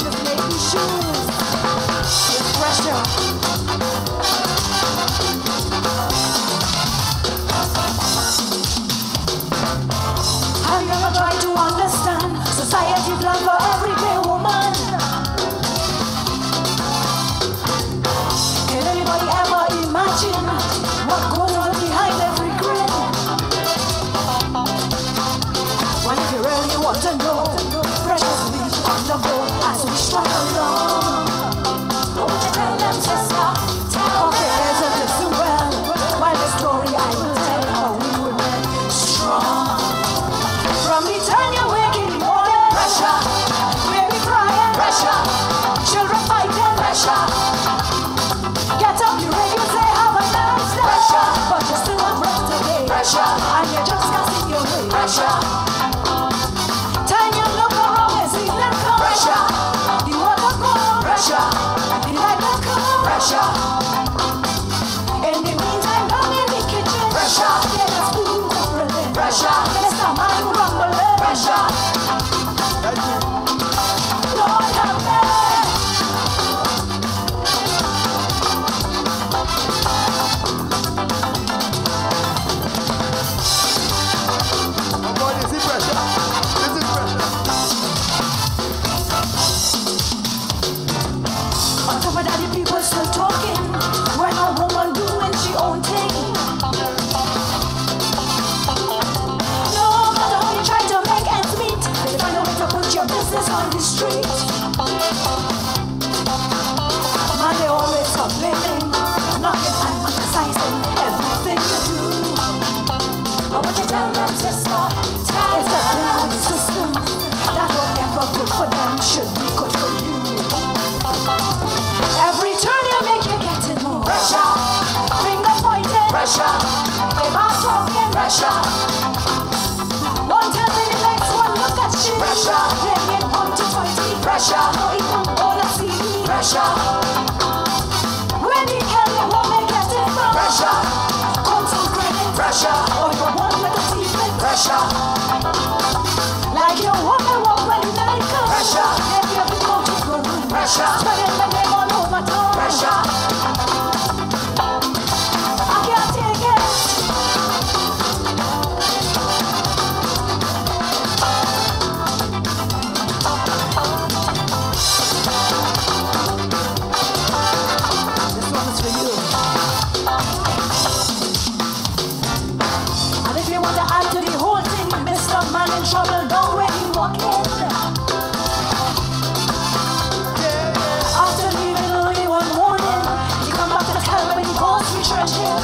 just making shoes. It's pressure. Have you ever tried to understand society's love for everyday woman? Can anybody ever imagine what goes on behind every grin? Well, if you really want to know, precious leaves on the boat as we strike along. Won't you tell them, sister? Okay, there's a listen well. While the story I will tell how we women strong. From the time you're waking morning, pressure. Baby crying, pressure. Children fighting, pressure. Get up, you ready, you say have a nice day. Pressure. But you're still on breath today. Pressure. And you're just casting your way. Pressure. Time you look around and see them come. Pressure. The water come. Pressure. The light will come. Pressure. In the meantime, down in the kitchen. Pressure. Get a spoon rolling. Pressure. Get a man rumbling. Pressure. Lord have mercy. On top of that, the people still talking when a woman doing she own thing. No matter how you try to make ends meet, they find a way to put your business on the street. Man, they always complaining, knocking and criticizing everything you do. But what you tell them, sister, it's the blood system that whatever good for them should be good for you. Every turn you make, you're getting more pressure. Finger pointing, pressure. If I'm talking, pressure. One tell me the next one, look at you. Pressure. Playing 1 to 20, pressure. No even all I see, pressure. When you tell me what they getting from, pressure. Concentrating, pressure. Or you want with the teeth, pressure. Like you want to walk when you make a pressure. If you have to go to the room, pressure. Spreading the name all over town, pressure. I can't take it. This one is for you. And if you want to add to the whole thing, Mr. Man in trouble, don't when you walk in. After leaving early one morning, you come back to the camp and you go refresh him.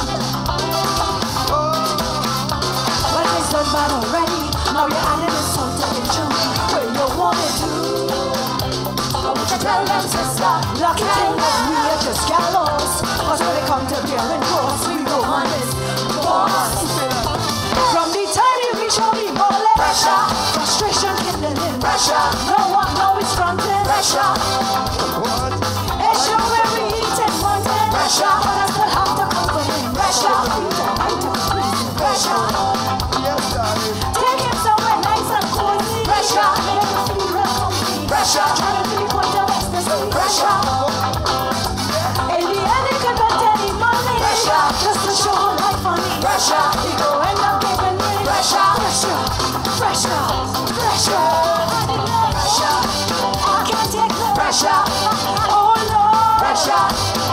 Well, it's done bad already. Now you're adding insult to the junk where you want it to. But what you tell them, sister? Lucky thing that we are just gallows. Cause when they come to beer and cross, we go on this boss. From the time you reach out the ball, pressure. Frustration kindling, pressure. No one know it's fronting, pressure. It's show where we eat and wanting, pressure. But I still have to company, pressure. Pressure. Take him somewhere nice and cozy, pressure. Make him feel real comfy, pressure. Try to be point of ecstasy, pressure. In the end, it could bet any money, pressure. Just to show how life funny, pressure. He go end up giving me pressure, pressure, pressure, pressure, pressure. I can't take the pressure. Oh no, pressure.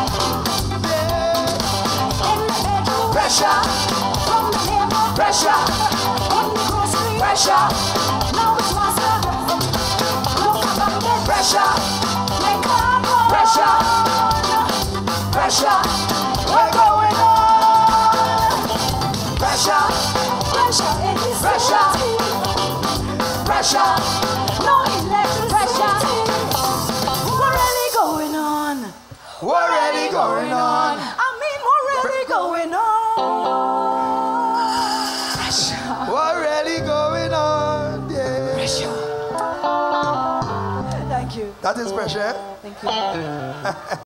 In the bedroom, pressure. From the neighbor, pressure. On the grocery, pressure. Now it's master. Look back at pressure. Make up pressure. Pressure. What's going on? Pressure. Pressure in this pressure. Pressure. No electric pressure. What really going on? What really going on? I mean, what really going on? Pressure. What really going on? Yeah. Pressure. Thank you. That is pressure. Thank you.